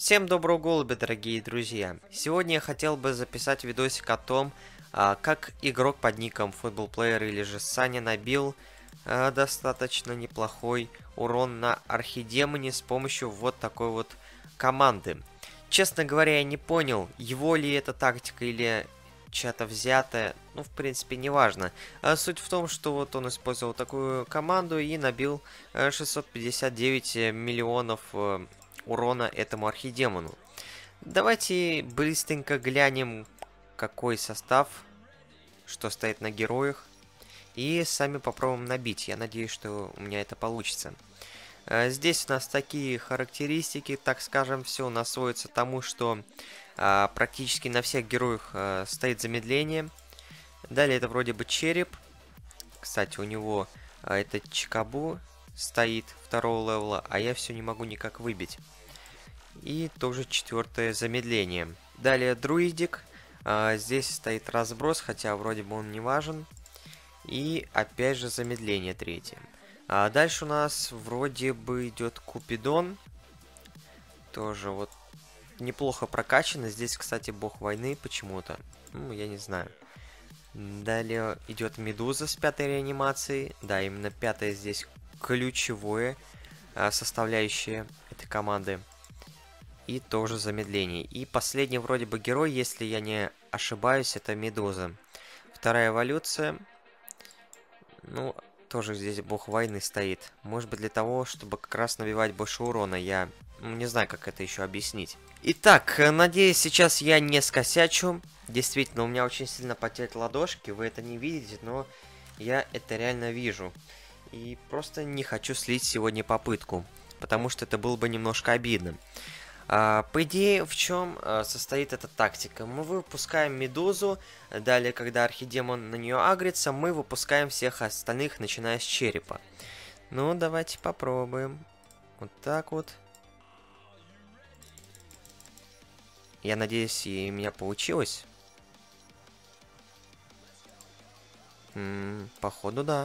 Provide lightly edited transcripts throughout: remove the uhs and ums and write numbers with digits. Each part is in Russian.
Всем доброго голубя, дорогие друзья! Сегодня я хотел бы записать видосик о том, как игрок под ником FootballPlayer или же Саня набил достаточно неплохой урон на архидемоне с помощью вот такой вот команды. Честно говоря, я не понял, его ли это тактика или чья-то взятая, ну, в принципе, неважно. Суть в том, что вот он использовал такую команду и набил 659 миллионов урона этому архидемону. Давайте быстренько глянем, какой состав, что стоит на героях, и сами попробуем набить. Я надеюсь, что у меня это получится. Здесь у нас такие характеристики, так скажем, все у нас сводится к тому, что практически на всех героях стоит замедление. Далее это вроде бы череп. Кстати, у него это Чикабу стоит второго левела, а я все не могу никак выбить. И тоже четвертое замедление. Далее друидик. Здесь стоит разброс, хотя вроде бы он не важен. И опять же замедление третье. Дальше у нас вроде бы идет Купидон. Тоже вот неплохо прокачано. Здесь, кстати, бог войны почему-то. Ну, я не знаю. Далее идет Медуза с пятой реанимацией. Да, именно пятая здесь ключевое составляющая этой команды. И тоже замедление. И последний вроде бы герой, если я не ошибаюсь, это Медуза. Вторая эволюция. Ну, тоже здесь бог войны стоит. Может быть для того, чтобы как раз набивать больше урона. Я не знаю, как это еще объяснить. Итак, надеюсь, сейчас я не скосячу. Действительно, у меня очень сильно потеют ладошки. Вы это не видите, но я это реально вижу. И просто не хочу слить сегодня попытку. Потому что это было бы немножко обидно. По идее, в чем состоит эта тактика? Мы выпускаем Медузу, далее, когда архидемон на нее агрится, мы выпускаем всех остальных, начиная с черепа. Ну, давайте попробуем. Вот так вот. Я надеюсь, и у меня получилось. Походу, да.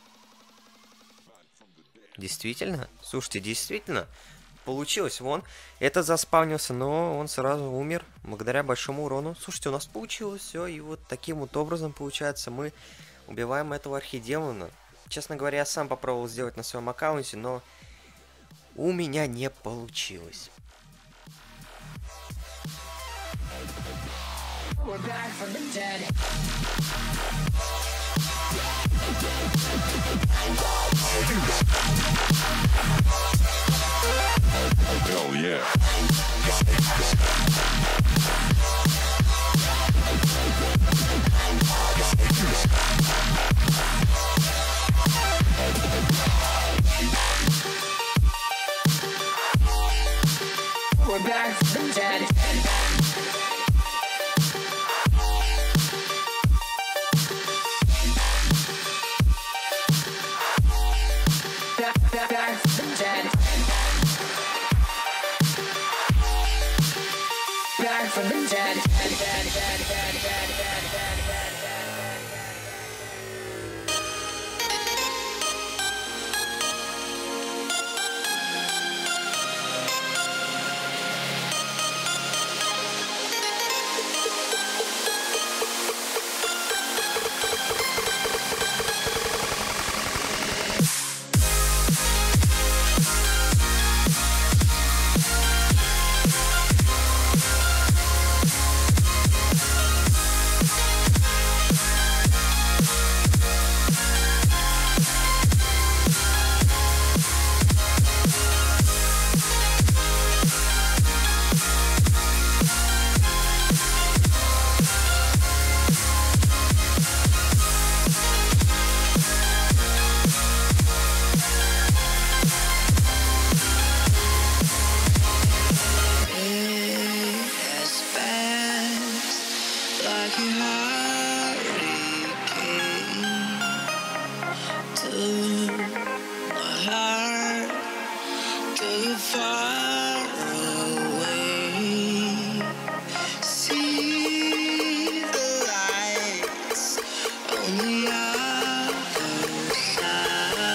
Действительно? Слушайте, действительно? Получилось, вон, это заспавнился, но он сразу умер, благодаря большому урону. Слушайте, у нас получилось все, и вот таким вот образом, получается, мы убиваем этого архидемона. Честно говоря, я сам попробовал сделать на своем аккаунте, но у меня не получилось. Hell yeah. We're back from the dead. Back from the dead. Back from the dead.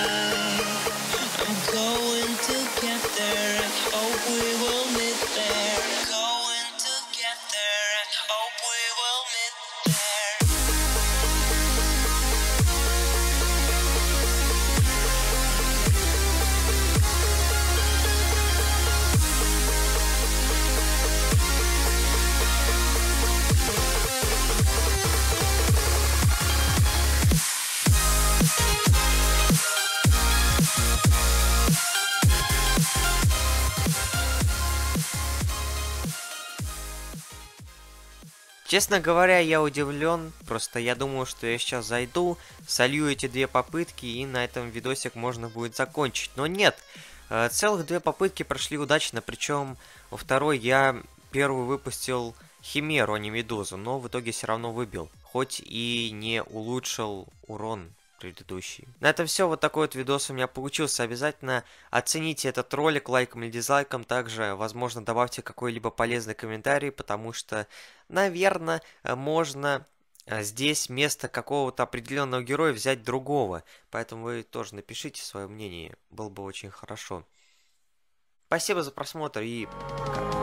Going to get there and hope we will meet there. Честно говоря, я удивлен, просто я думал, что я сейчас зайду, солью эти 2 попытки и на этом видосик можно будет закончить. Но нет, целых 2 попытки прошли удачно, причем во второй я первую выпустил Химеру, а не Медузу, но в итоге все равно выбил, хоть и не улучшил урон предыдущий. На этом все, вот такой вот видос у меня получился. Обязательно оцените этот ролик лайком или дизлайком. Также, возможно, добавьте какой-либо полезный комментарий, потому что, наверное, можно здесь вместо какого-то определенного героя взять другого. Поэтому вы тоже напишите свое мнение, было бы очень хорошо. Спасибо за просмотр и пока.